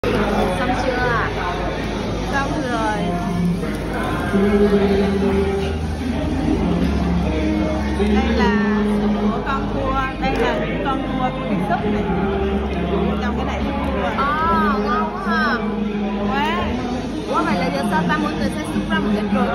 Xong chưa à? Xong rồi. Đây là của con cua, đây là những con cua của cái súp này. Trong cái này súp cua. Ngon quá ha. Quá. Ủa vậy là giờ sao ta mỗi người sẽ xúc ra một ít rồi